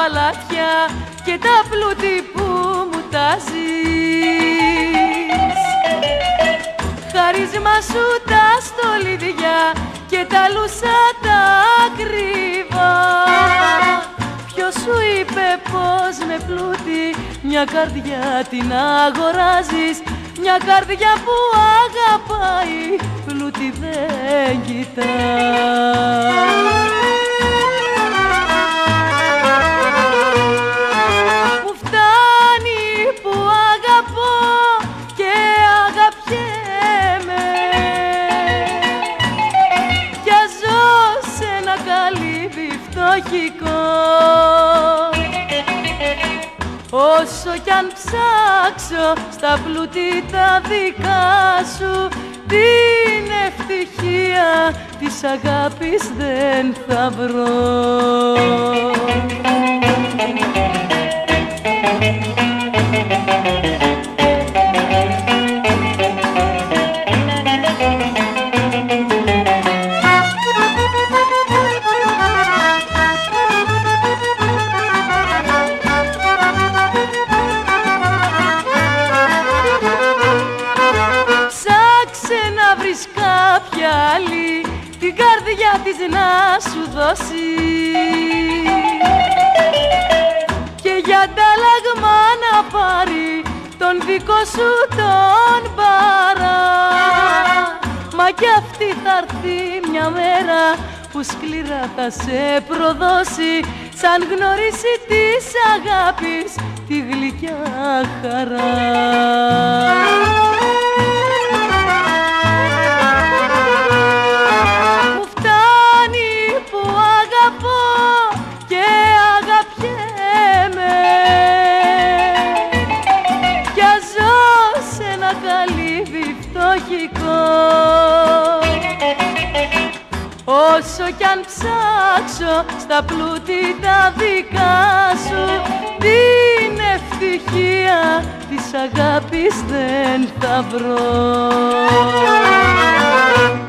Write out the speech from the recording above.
παλάτια και τα πλούτη που μου τάζεις. Χαρίσμα σου τα στολίδια και τα λούσα τα κρύβα. Ποιος σου είπε πως με πλούτη μια καρδιά την αγοράζεις? Μια καρδιά που αγαπάει πλούτη δεν κοιτά. Μου φτάνει που αγαπώ και αγαπιέμαι κι ζω σε ένα καλύβι φτωχικό. Όσο κι αν ψάξω στα πλούτη τα δικά σου, την ευτυχία της αγάπης δεν θα βρω. Κάποια άλλη την καρδιά της να σου δώσει και για αντάλλαγμα να πάρει τον δικό σου τον παρά. Μα κι αυτή θα έρθει μια μέρα που σκληρά θα σε προδώσει, σαν γνωρίσει της αγάπης τη γλυκιά χαρά. Όσο κι αν ψάξω στα πλούτη τα δικά σου, την ευτυχία της αγάπης δεν θα βρω.